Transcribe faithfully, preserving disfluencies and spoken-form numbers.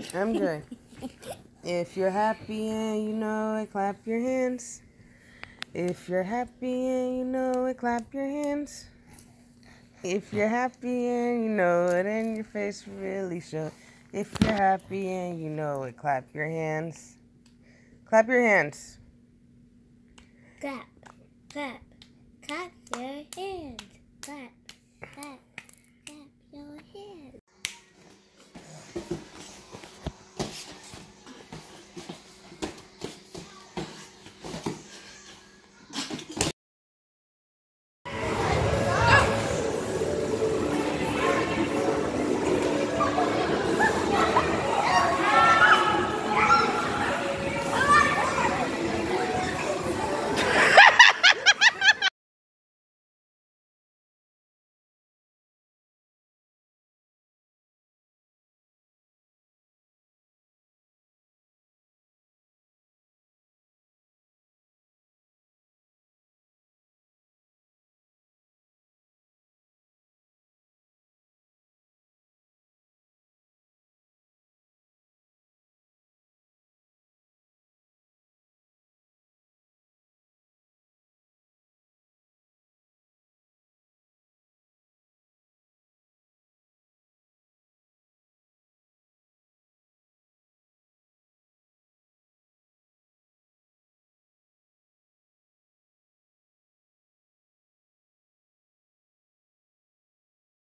M J. If you're happy and you know it, clap your hands. If you're happy and you know it, clap your hands. If you're happy and you know it and your face really shows. If you're happy and you know it, clap your hands. Clap your hands. Clap, clap, clap your hands. Clap, clap.